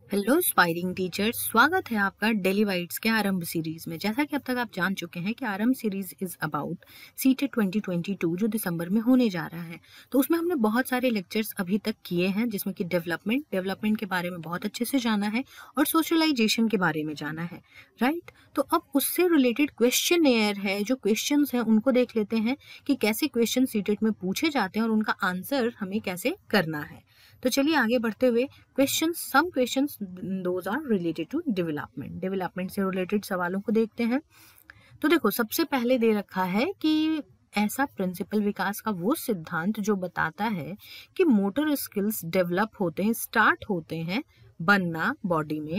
Hello स्पायरिंग teachers, स्वागत है आपका डेली वाइट्स के आरंभ सीरीज में। जैसा कि अब तक आप जान चुके हैं कि आरंभ सीरीज इज अबाउट सीटेट 2022 जो दिसंबर में होने जा रहा है। तो उसमें हमने बहुत सारे लेक्चर्स अभी तक किए हैं, जिसमें कि डेवलपमेंट के बारे में बहुत अच्छे से जाना है और सोशलाइजेशन के बारे में जाना है, राइट। तो अब उससे रिलेटेड क्वेश्चनएयर है, जो क्वेश्चन हैं उनको देख लेते हैं कि कैसे क्वेश्चन सीटेट में पूछे जाते हैं और उनका आंसर हमें कैसे करना है। तो चलिए आगे बढ़ते हुए some questions those are related to development से रिलेटेड सवालों को देखते हैं। तो देखो, सबसे पहले दे रखा है कि ऐसा प्रिंसिपल विकास का वो सिद्धांत जो बताता है कि मोटर स्किल्स डेवलप होते हैं, स्टार्ट होते हैं बनना बॉडी में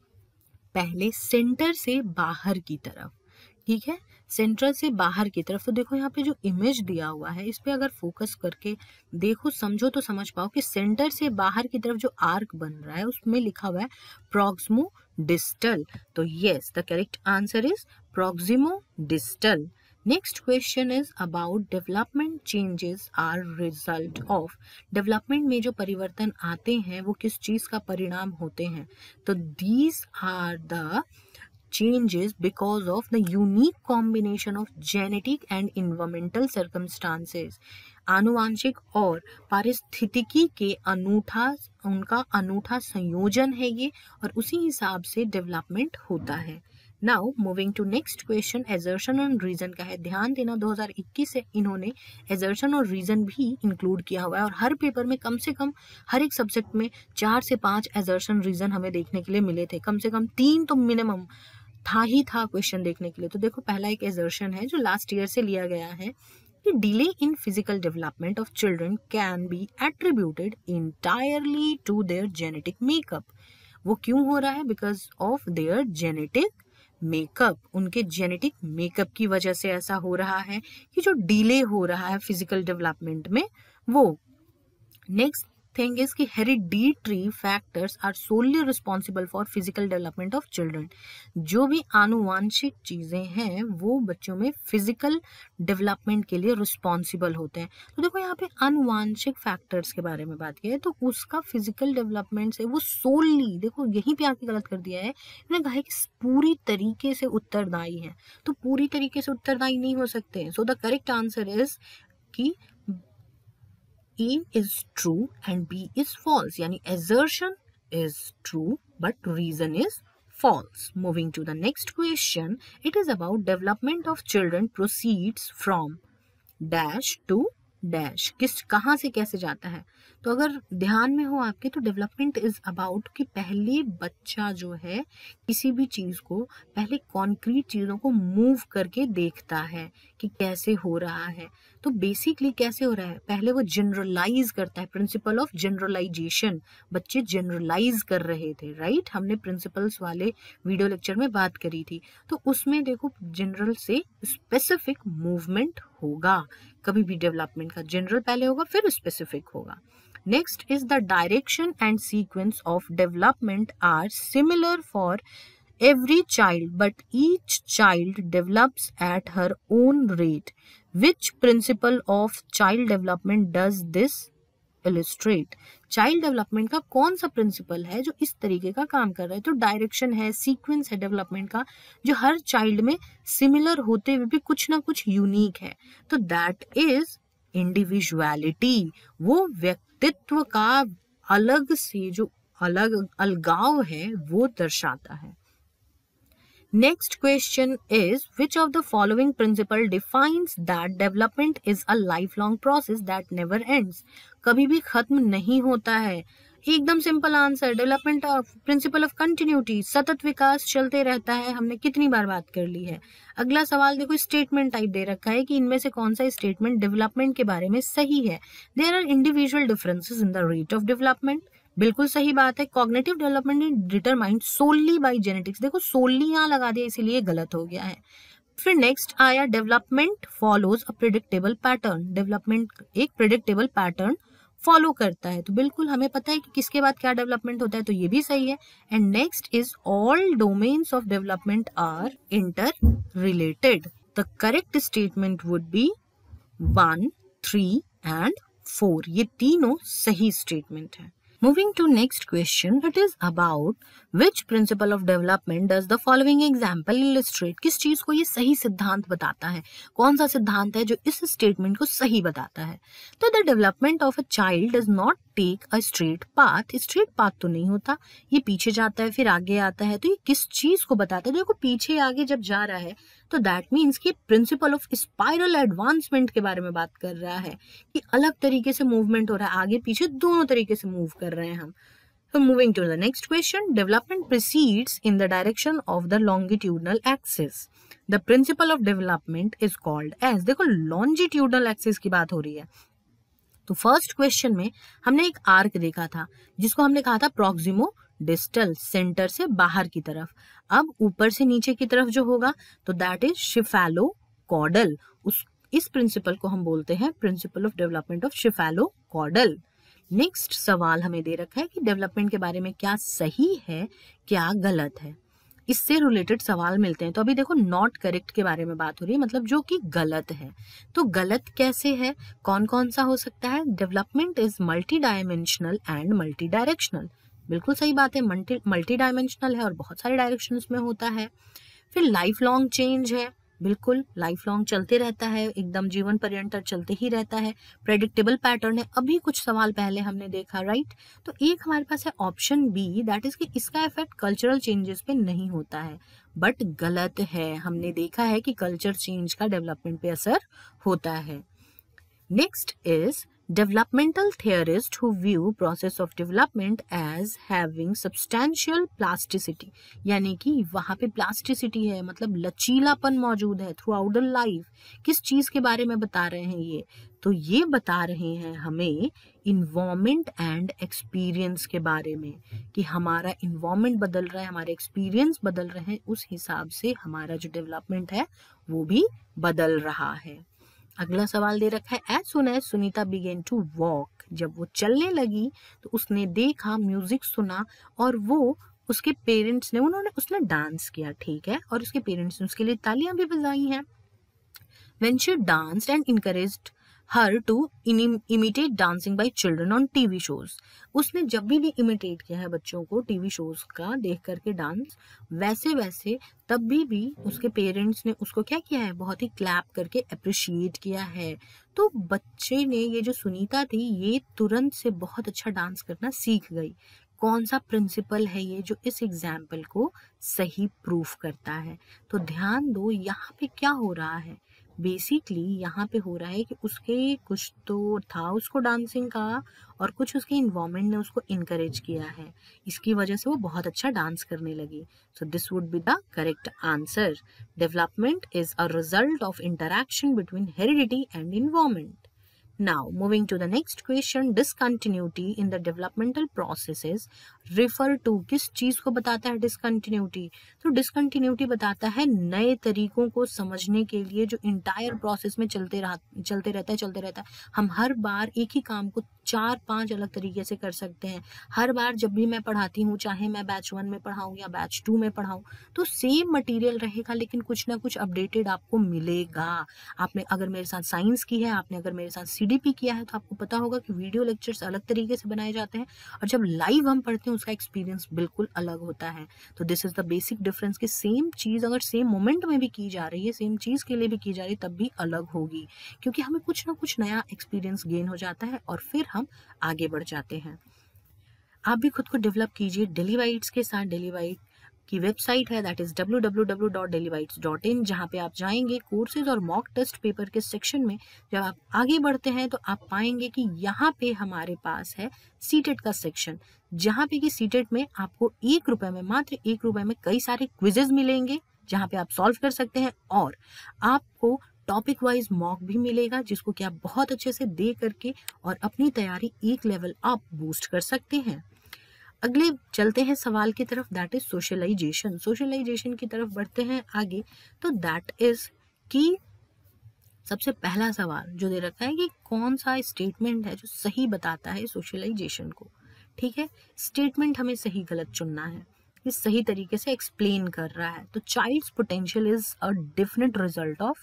पहले सेंटर से बाहर की तरफ। ठीक है, सेंट्रल से बाहर की तरफ। तो देखो यहाँ पे जो इमेज दिया हुआ है, इस पे अगर फोकस करके देखो, समझो तो समझ पाओ कि सेंटर से बाहर की तरफ जो आर्क बन रहा है उसमें लिखा हुआ है प्रॉक्सिमो डिस्टल। तो yes, the correct answer is proximodistal. Next question is about development changes are result of. Development में जो परिवर्तन आते हैं वो किस चीज का परिणाम होते हैं? तो these are the changes because of the unique combination of genetic and environmental circumstances। आनुवांशिक और पारिस्थितिकी के उनका अनूठा संयोजन है ये, और उसी हिसाब से डेवलपमेंट होता है। Now moving to next question, assertion और रीजन का है। ध्यान देना, 2021 से इन्होंने एजर्शन और रीजन भी इंक्लूड किया हुआ है, और हर पेपर में कम से कम हर एक सब्जेक्ट में 4 से 5 एजर्शन रीजन हमें देखने के लिए मिले थे। कम से कम 3 तो मिनिमम था क्वेश्चन देखने के लिए। तो देखो, पहला एक एजर्शन है जो लास्ट ईयर से लिया गया है कि delay in physical development of children can be attributed entirely to their genetic makeup. वो क्यों हो रहा है? Because of their genetic makeup. उनके जेनेटिक मेकअप की वजह से ऐसा हो रहा है कि जो डिले हो रहा है फिजिकल डेवलपमेंट में वो। नेक्स्ट थिंग इज कि hereditary factors are solely responsible for physical development of children. जो भी आनुवांशिक चीजें हैं वो बच्चों में फिजिकल डेवलपमेंट के लिए रिस्पॉन्सिबल होते हैं। तो देखो, यहाँ पे आनुवांशिक फैक्टर्स के बारे में बात की है, तो उसका फिजिकल डेवलपमेंट से वो सोलली, देखो यहीं पे आके गलत कर दिया है, इन्होंने कहा है कि पूरी तरीके से उत्तरदायी है। तो पूरी तरीके से उत्तरदायी नहीं हो सकते। So the correct answer is कि A is true and B is false, यानी assertion is true but reason is false. Moving to the next question, it is about development of children proceeds from dash to dash। कहाँ से कैसे जाता है? तो अगर ध्यान में हो आपके, तो डेवलपमेंट इज अबाउट कि पहले बच्चा जो है किसी भी चीज को, पहले कॉन्क्रीट चीजों को मूव करके देखता है कि कैसे हो रहा है। तो बेसिकली कैसे हो रहा है, पहले वो जनरलाइज करता है, प्रिंसिपल ऑफ जनरलाइजेशन। बच्चे जनरलाइज कर रहे थे, राइट। हमने प्रिंसिपल्स वाले वीडियो लेक्चर में बात करी थी। तो उसमें देखो, जनरल से स्पेसिफिक मूवमेंट होगा। कभी भी डेवलपमेंट का जनरल पहले होगा फिर स्पेसिफिक होगा। Next is the direction and sequence of development are similar for every child but each child develops at her own rate. Which principle of child development does this illustrate? Child development का कौन सा principal है जो इस तरीके का काम कर रहा है? तो डायरेक्शन है, सीक्वेंस है डेवलपमेंट का, जो हर चाइल्ड में सिमिलर होते हुए भी कुछ ना कुछ यूनिक है। तो दैट इज इंडिविजुअलिटी। वो व्यक्तित्व का अलग से जो अलगाव है वो दर्शाता है। Next question is, which of the following principle defines that development is a lifelong process that never ends? कभी भी खत्म नहीं होता है। एकदम simple answer, development of principle of continuity, सतत विकास चलते रहता है। हमने कितनी बार बात कर ली है। अगला सवाल देखो, स्टेटमेंट टाइप दे रखा है कि इनमें से कौन सा स्टेटमेंट डेवलपमेंट के बारे में सही है। There are individual differences in the rate of development. बिल्कुल सही बात है। Cognitive development is determined solely by genetics. देखो, सोलली यहाँ लगा दिया, इसीलिए गलत हो गया है। फिर नेक्स्ट आया, development follows a predictable pattern. Development एक प्रिडिक्टेबल पैटर्न फॉलो करता है। तो बिल्कुल हमें पता है कि किसके बाद क्या डेवलपमेंट होता है, तो ये भी सही है। And next is, all domains of development are interrelated. The correct statement would be 1, 3 and 4। ये तीनों सही स्टेटमेंट है। Moving to next question, it is about which principle of development does the following example illustrate? किस चीज को ये सही सिद्धांत बताता है? कौन सा सिद्धांत है जो इस स्टेटमेंट को सही बताता है? तो the development of a child does not take a straight path. Straight path तो नहीं होता, ये पीछे जाता है फिर आगे आता है. तो ये किस चीज को बताता है? देखो पीछे आगे जब जा रहा है तो दैट मीन्स कि प्रिंसिपल ऑफ स्पाइरल एडवांसमेंट के बारे में बात कर रहा है कि अलग तरीके से मूवमेंट हो रहा है, आगे पीछे दोनों तरीके से मूव कर रहे हैं हम. So moving to the next question, development proceeds in the direction of the longitudinal axis. The principle of development is called as, देखो longitudinal axis की बात हो रही है. तो फर्स्ट क्वेश्चन में हमने एक आर्क देखा था जिसको हमने कहा था प्रॉक्सिमो डिस्टल, सेंटर से बाहर की तरफ. अब ऊपर से नीचे की तरफ जो होगा तो दैट इज शेफेलोकॉर्डल. इस प्रिंसिपल को हम बोलते हैं principle of development of cephalocaudal. Next सवाल हमें दे रखा है कि डेवलपमेंट के बारे में क्या सही है क्या गलत है. इससे रिलेटेड सवाल मिलते हैं. तो अभी देखो नॉट करेक्ट के बारे में बात हो रही है, मतलब जो कि गलत है. तो गलत कैसे है, कौन कौन सा हो सकता है? Development is multidimensional and multidirectional. बिल्कुल सही बात है, मल्टी डायमेंशनल है और बहुत सारे डायरेक्शन उसमें होता है. फिर लाइफ लॉन्ग चेंज है, बिल्कुल लाइफ लॉन्ग चलते रहता है, एकदम जीवन पर्यंत चलते ही रहता है. प्रेडिक्टेबल पैटर्न है, अभी कुछ सवाल पहले हमने देखा, राइट. तो एक हमारे पास है ऑप्शन बी, दैट इज कि इसका इफेक्ट कल्चरल चेंजेस पे नहीं होता है. बट गलत है, हमने देखा है कि कल्चर चेंज का डेवलपमेंट पे असर होता है. Next is developmental theorists who view process of development as having substantial plasticity. यानी कि वहाँ पे plasticity है, मतलब लचीलापन मौजूद है throughout the life. किस चीज के बारे में बता रहे हैं ये? तो ये बता रहे हैं हमें environment and experience के बारे में कि हमारा environment बदल रहा है, हमारे experience बदल रहे हैं, उस हिसाब से हमारा जो development है वो भी बदल रहा है. अगला सवाल दे रखा है, as soon as Sunita began to walk. जब वो चलने लगी तो उसने देखा, म्यूजिक सुना और वो उसके पेरेंट्स ने उसने डांस किया, ठीक है, और उसके पेरेंट्स ने उसके लिए तालियां भी बजाई हैं. When she danced and encouraged her to imitate dancing by children on TV shows. उसने जब भी इमिटेट किया है बच्चों को टीवी शोज का देख करके डांस, वैसे वैसे तब भी उसके पेरेंट्स ने उसको क्या किया है, बहुत ही क्लैप करके अप्रिशिएट किया है. तो बच्चे ने, ये जो सुनीता थी, ये तुरंत से बहुत अच्छा डांस करना सीख गई. कौन सा प्रिंसिपल है ये जो इस एग्जाम्पल को सही प्रूफ करता है? तो ध्यान दो, यहाँ पे क्या हो रहा है, बेसिकली यहाँ पे हो रहा है कि उसके कुछ तो था उसको डांसिंग का और कुछ उसके इन्वायरमेंट ने उसको इनकरेज किया है, इसकी वजह से वो बहुत अच्छा डांस करने लगी. So this would be the correct answer. Development is a result of interaction between heredity and environment. Now, moving to the next question, discontinuity in the developmental processes refer to, किस चीज को बताता है discontinuity? तो discontinuity बताता है नए तरीकों को समझने के लिए जो इंटायर प्रोसेस में चलते रहता है. हम हर बार एक ही काम को 4-5 अलग तरीके से कर सकते हैं. हर बार जब भी मैं पढ़ाती हूँ, चाहे मैं बैच 1 में पढ़ाऊँ या बैच 2 में पढ़ाऊँ, तो सेम मटेरियल रहेगा लेकिन कुछ ना कुछ अपडेटेड आपको मिलेगा. आपने अगर मेरे साथ साइंस की है, आपने अगर मेरे साथ सीडीपी किया है, तो आपको पता होगा कि वीडियो लेक्चर्स अलग तरीके से बनाए जाते हैं और जब लाइव हम पढ़ते हैं उसका एक्सपीरियंस बिल्कुल अलग होता है. तो this is the basic difference कि सेम चीज अगर सेम मोमेंट में भी की जा रही है, सेम चीज के लिए भी की जा रही है, तब भी अलग होगी, क्योंकि हमें कुछ ना कुछ नया एक्सपीरियंस गेन हो जाता है और फिर हम आगे बढ़ जाते हैं. आप भी खुद को डेवलप कीजिए डेलीवाइट्स के साथ. डेलीवाइट की वेबसाइट है दैट इज www.dailybytes.in, जहाँ पे आप जाएंगे कोर्सेज और मॉक टेस्ट पेपर के सेक्शन में. जब आप आगे बढ़ते हैं तो आप पाएंगे कि यहाँ पे हमारे पास है सीटेट का सेक्शन, जहाँ पे कि सीटेट में आपको ₹1 में, मात्र ₹1 में कई सारे क्विजेज मिलेंगे जहाँ पे आप सॉल्व कर सकते हैं और आपको टॉपिक वाइज मॉक भी मिलेगा जिसको कि आप बहुत अच्छे से दे करके और अपनी तैयारी एक लेवल आप बूस्ट कर सकते हैं. अगले चलते हैं सवाल की तरफ, दैट इज सोशलाइजेशन. सोशलाइजेशन की तरफ बढ़ते हैं आगे. तो दैट इज कि सबसे पहला सवाल जो दे रखा है कि कौन सा स्टेटमेंट है जो सही बताता है सोशलाइजेशन को. ठीक है, स्टेटमेंट हमें सही गलत चुनना है, ये सही तरीके से एक्सप्लेन कर रहा है. तो child's potential is a definite result of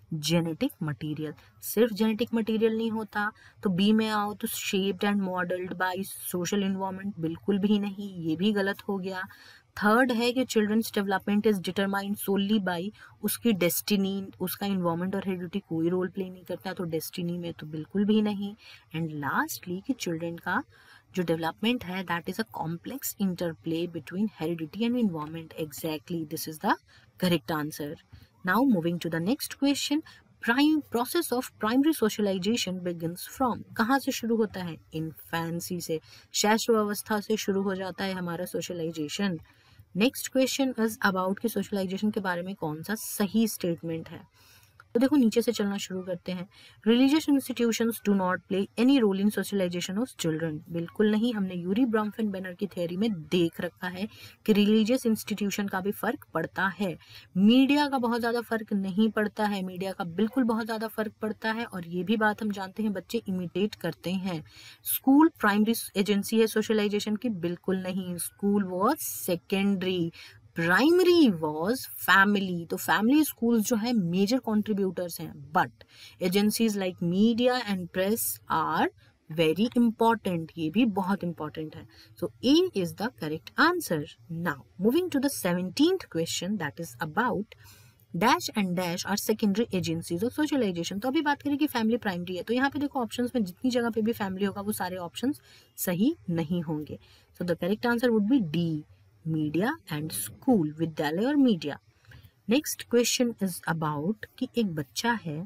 genetic material. सिर्फ जेनेटिक मटेरियल नहीं होता तो बी में आओ तो shaped and moulded by social environment, बिल्कुल भी नहीं, ये भी गलत हो गया। थर्ड है कि children's development is determined solely by उसकी डेस्टिनी, उसका इन्वायरमेंट और हेरिडिटी कोई रोल प्ले नहीं करता, तो डेस्टिनी में तो बिल्कुल भी नहीं। एंड लास्टली कि चिल्ड्रन का जो डेवलपमेंट है that is a complex interplay between heredity and environment. Exactly, this is the correct answer. Now moving to the next question, process of primary socialisation begins from, कहाँ से शुरू होता है? Infancy से, शैशवावस्था से शुरू हो जाता है हमारा socialisation. Next question is about कि सोशलाइजेशन के बारे में कौन सा सही स्टेटमेंट है। तो देखो नीचे से चलना शुरू करते हैं। Religious institutions do not play any role in socialisation of children, बिल्कुल नहीं। हमने यूरी ब्रॉमफेन बेनर की थ्योरी में देख रखा है कि रिलीजियस इंस्टीट्यूशन का भी फर्क पड़ता है। मीडिया का बहुत ज़्यादा फर्क नहीं पड़ता है, मीडिया का बिल्कुल बहुत ज़्यादा फर्क पड़ता है, और ये भी बात हम जानते हैं बच्चे इमिटेट करते हैं। स्कूल प्राइमरी एजेंसी है सोशलाइजेशन की, बिल्कुल नहीं। School was secondary, primary was family. तो फैमिली स्कूल्स जो है मेजर कॉन्ट्रीब्यूटर्स हैं, but agencies like media and press are very important, ये भी बहुत इंपॉर्टेंट है। So A is the correct answer. Now moving to the 17th question that is about dash and dash are secondary agencies of socialisation. तो अभी बात करें कि family primary है, तो यहाँ पे देखो ऑप्शंस में जितनी जगह पे भी फैमिली होगा वो सारे ऑप्शंस सही नहीं होंगे। So the correct answer would be D, media and school, विद्यालय और media. Next question is about कि एक बच्चा है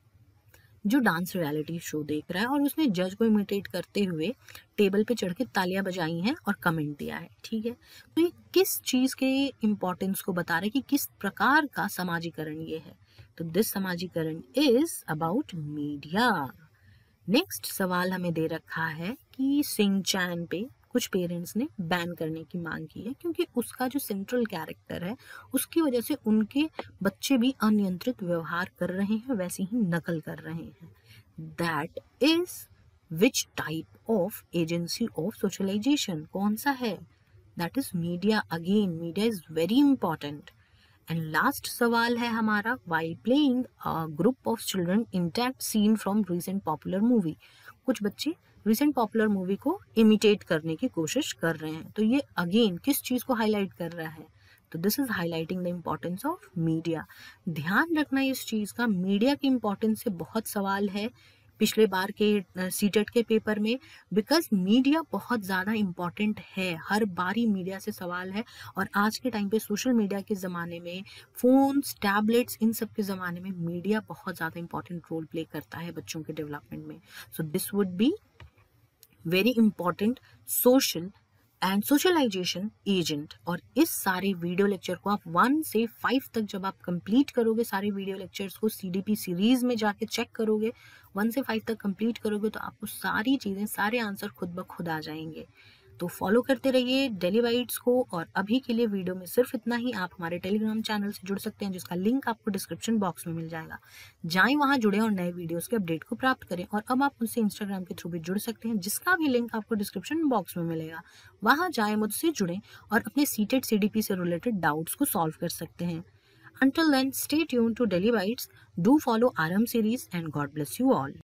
जो डांस रियलिटी शो देख रहा है और उसने जज को इमिटेट करते हुए टेबल पे चढ़ के तालियां बजाई हैं और कमेंट दिया है, ठीक है। तो ये किस चीज के इंपॉर्टेंस को बता रहा है कि किस प्रकार का समाजीकरण ये है? तो दिस समाजीकरण इज अबाउट मीडिया। नेक्स्ट सवाल हमें दे रखा है कि सिंचैन पे कुछ पेरेंट्स ने बैन करने की मांग की है क्योंकि उसका जो सेंट्रल कैरेक्टर है उसकी वजह से उनके बच्चे भी अनियंत्रित व्यवहार कर रहे हैं, वैसे ही नकल कर रहे हैं। That is which type of agency of socialisation, कौन सा है? That is media. Again media is very important. And last सवाल है हमारा, while playing a group of children intact scene from recent popular movie. कुछ बच्चे रिसेंट पॉपुलर मूवी को imitate करने की कोशिश कर रहे हैं, तो ये अगेन किस चीज को हाईलाइट कर रहा है? तो this is highlighting the importance of media. ध्यान रखना इस चीज का, मीडिया की इम्पोर्टेंस से बहुत सवाल है पिछले बार के सीटेट के पेपर में, बिकॉज मीडिया बहुत ज़्यादा इम्पॉर्टेंट है, हर बार ही मीडिया से सवाल है। और आज के टाइम पे सोशल मीडिया के ज़माने में, फोन्स, टैबलेट्स, इन सब के ज़माने में मीडिया बहुत ज़्यादा इंपॉर्टेंट रोल प्ले करता है बच्चों के डेवलपमेंट में। So this would be very important social and socialisation agent. और इस सारे वीडियो लेक्चर को आप 1 से 5 तक जब आप कंप्लीट करोगे, सारे वीडियो लेक्चर्स को CDP सीरीज में जाके चेक करोगे, 1 से 5 तक कंप्लीट करोगे तो आपको सारी चीज़ें, सारे आंसर खुद ब खुद आ जाएंगे। तो फॉलो करते रहिए डेली बाइट्स को। और अभी के लिए वीडियो में सिर्फ इतना ही। आप हमारे टेलीग्राम चैनल से जुड़ सकते हैं जिसका लिंक आपको डिस्क्रिप्शन बॉक्स में मिल जाएगा। जाएं वहां, जुड़े और नए वीडियोस के अपडेट को प्राप्त करें। और अब आप मुझसे इंस्टाग्राम के थ्रू भी जुड़ सकते हैं जिसका भी लिंक आपको डिस्क्रिप्शन बॉक्स में मिलेगा। वहां जाएं, मुझसे जुड़ें और अपने सीटेट CDP से रिलेटेड डाउट्स को सॉल्व कर सकते हैं। Until then, stay tuned to Daily Bites. Do follow RM series and God bless you all.